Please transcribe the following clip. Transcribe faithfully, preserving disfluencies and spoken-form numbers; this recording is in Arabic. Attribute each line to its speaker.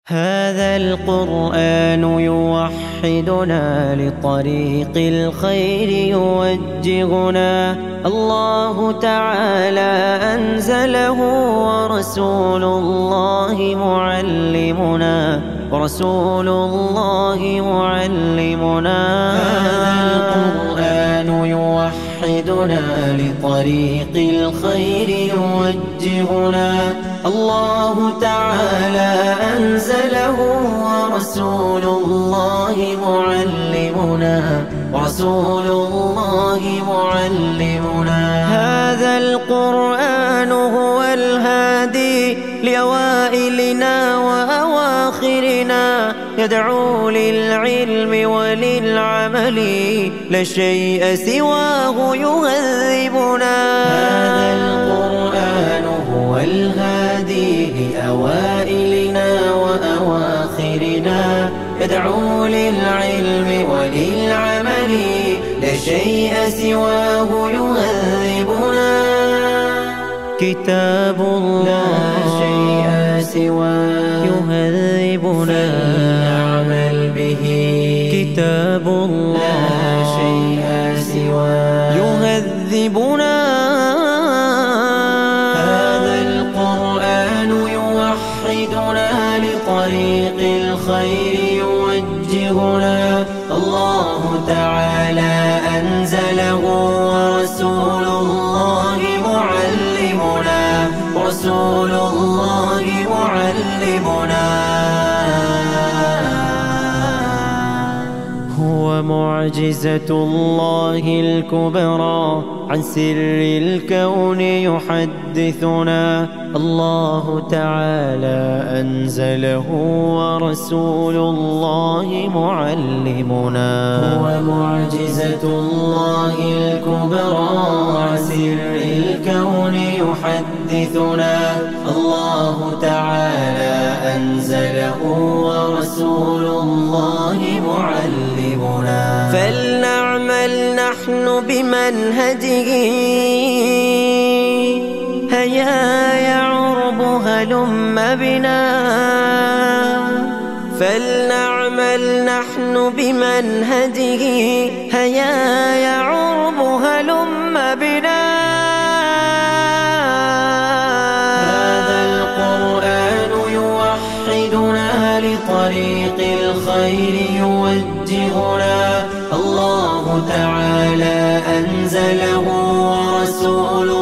Speaker 1: هذا القرآن يوحدنا لطريق الخير يوجهنا. الله تعالى أنزله ورسول الله معلمنا ورسول الله معلمنا. هذا القرآن يوحدنا لطريق الخير يوجهنا. الله تعالى أنزله ورسول الله معلمنا ورسول الله معلمنا. هذا القرآن هو الهادي لأوائلنا وأواخرنا، يدعو للعلم وللعمل لا شيء سواه يهذبنا. هذا القرآن هو الهادي لأوائلنا وأواخرنا، يدعو للعلم وللعمل لا شيء سواه يهذبنا. كتاب الله لا شيء سواه يهذبنا، فلنعمل به. كتاب الله لا شيء سواه يهذبنا. هذا القرآن يوحدنا لطريق الخير يوجهنا. الله تعالى أنزله ورسول الله معلمنا ورسول الله معلمنا. هو معجزة الله الكبرى، عن سر الكون يحدثنا. الله تعالى أنزله ورسول الله معلمنا. هو معجزة الله الكبرى، عن سر الكون يحدثنا. الله تعالى أنزله ورسول الله معلمنا. فلنعمل نحن بمنهجه، هيا يا عرب هلم بنا. فلنعمل نحن بمنهجه، هيا يا عرب هلم بنا. هذا القرآن يوحدنا لطريق الخير يوجهنا. الله تعالى أنزله ورسوله